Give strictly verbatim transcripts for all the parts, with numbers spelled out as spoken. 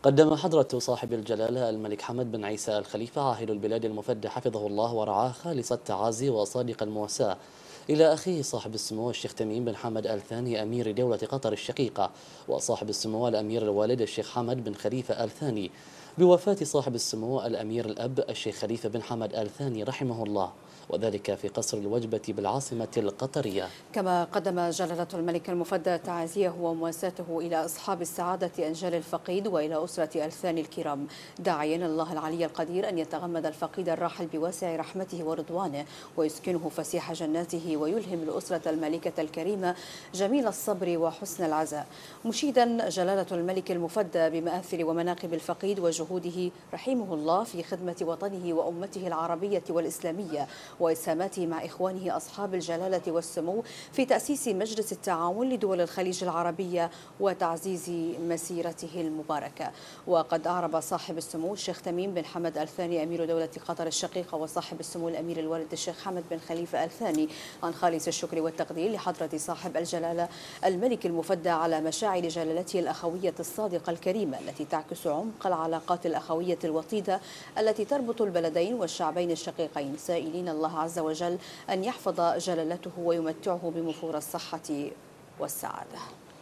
قدم حضرة صاحب الجلالة الملك حمد بن عيسى الخليفة عاهل البلاد المفدى حفظه الله ورعاه خالص التعازي وصادق المواساة إلى أخيه صاحب السمو الشيخ تميم بن حمد آل ثاني أمير دولة قطر الشقيقة، وصاحب السمو الأمير الوالد الشيخ حمد بن خليفة آل ثاني بوفاة صاحب السمو الأمير الأب الشيخ خليفة بن حمد آل ثاني رحمه الله، وذلك في قصر الوجبة بالعاصمة القطرية. كما قدم جلالة الملك المفدى تعازيه ومواساته إلى أصحاب السعادة أنجال الفقيد وإلى أسرة آل ثاني الكرام، داعيا الله العلي القدير أن يتغمد الفقيد الراحل بواسع رحمته ورضوانه ويسكنه فسيح جناته، ويلهم الأسرة الملكة الكريمة جميل الصبر وحسن العزاء، مشيدا جلالة الملك المفدى بمآثر ومناقب الفقيد وجهوده رحمه الله في خدمة وطنه وأمته العربية والإسلامية، وإسهاماته مع إخوانه أصحاب الجلالة والسمو في تأسيس مجلس التعاون لدول الخليج العربية وتعزيز مسيرته المباركة. وقد أعرب صاحب السمو الشيخ تميم بن حمد آل ثاني أمير دولة قطر الشقيقة وصاحب السمو الأمير الوالد الشيخ حمد بن خليفة آل ثاني عن خالص الشكر والتقدير لحضرة صاحب الجلالة الملك المفدى على مشاعر جلالته الأخوية الصادقة الكريمة التي تعكس عمق العلاقات الأخوية الوطيدة التي تربط البلدين والشعبين الشقيقين، سائلين الله عز وجل أن يحفظ جلالته ويمتعه بمفور الصحة والسعادة.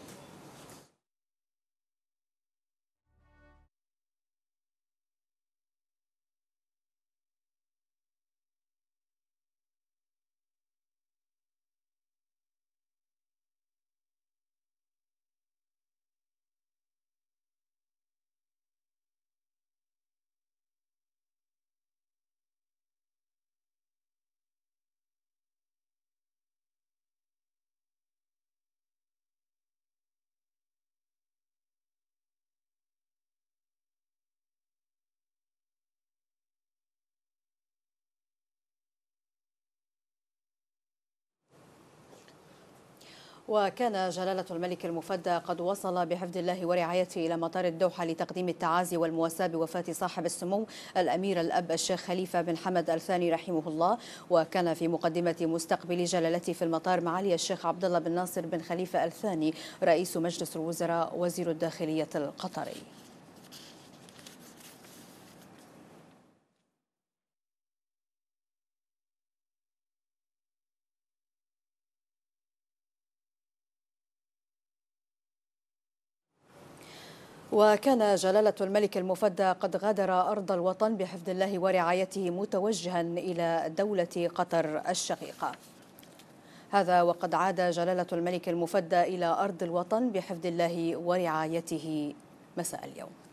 وكان جلالة الملك المفدى قد وصل بحفظ الله ورعايته إلى مطار الدوحة لتقديم التعازي والمواساة بوفاة صاحب السمو الأمير الأب الشيخ خليفة بن حمد آل ثاني رحمه الله. وكان في مقدمة مستقبل جلالته في المطار معالي الشيخ عبد الله بن ناصر بن خليفة آل ثاني رئيس مجلس الوزراء وزير الداخلية القطري. وكان جلالة الملك المفدى قد غادر أرض الوطن بحفظ الله ورعايته متوجها إلى دولة قطر الشقيقة. هذا وقد عاد جلالة الملك المفدى إلى أرض الوطن بحفظ الله ورعايته مساء اليوم.